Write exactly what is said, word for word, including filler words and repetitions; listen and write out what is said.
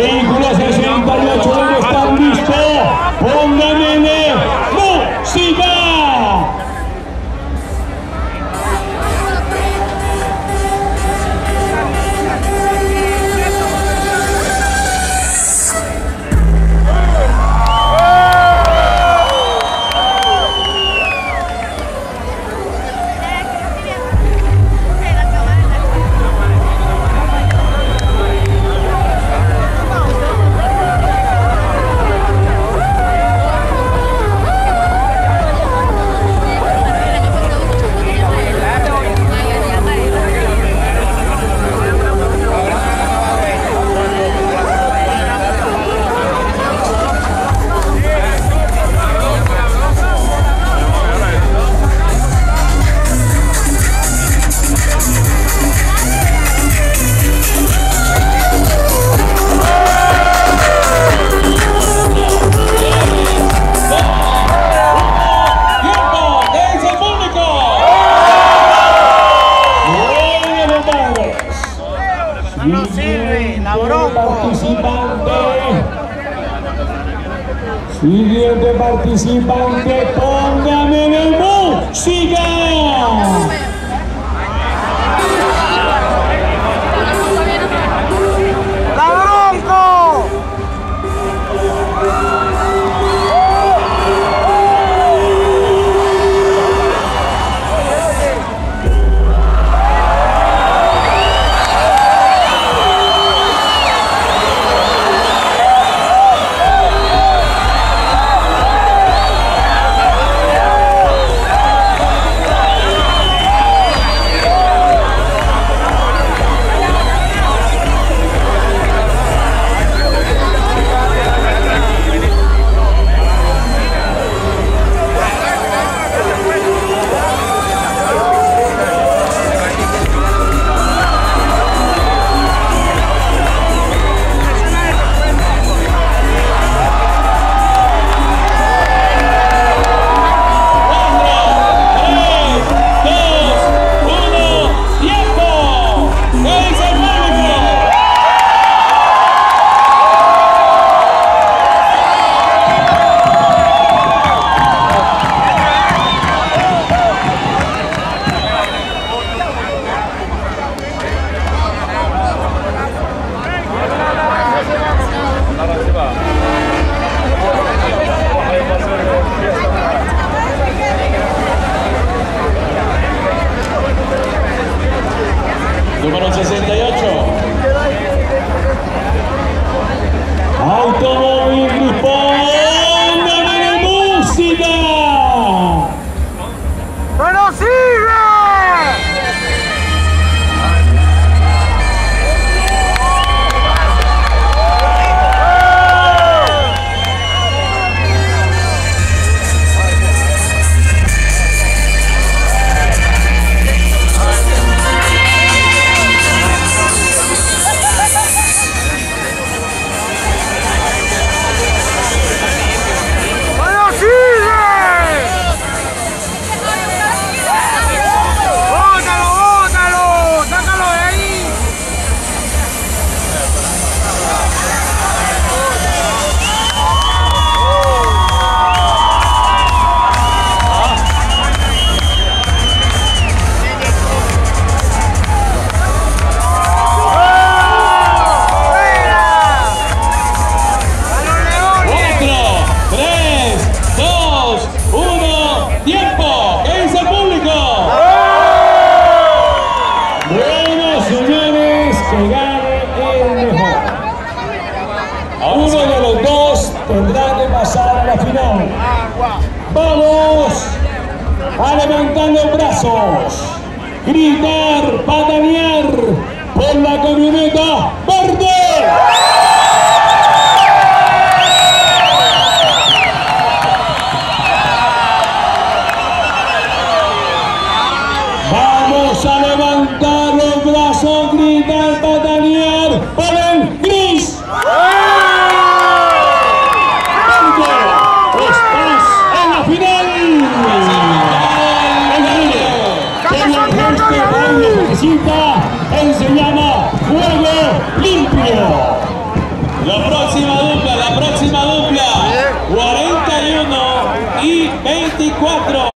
Vehículo sesenta y ocho debe estar listo. Pónganle música. No sirve, la bronco. Participante. Siguiente participante, póngame de música. La bronco. Número sesenta y ocho. Automóvil Rispón, de música. ¡Pero sigue! ¡Tiempo! ¿Qué dice el público? Bueno, señores, que gane el mejor. Uno de los dos tendrá que pasar a la final. Vamos a levantar los brazos, gritar, patanear por la camioneta verde. Vamos a levantar los brazos, gritar, patanear por el gris. ¡Verde! ¡Estás en la final! Como el gesto baile necesita, él se llama Fuego Limpio. La próxima dupla, la próxima dupla. cuarenta y uno y veinticuatro.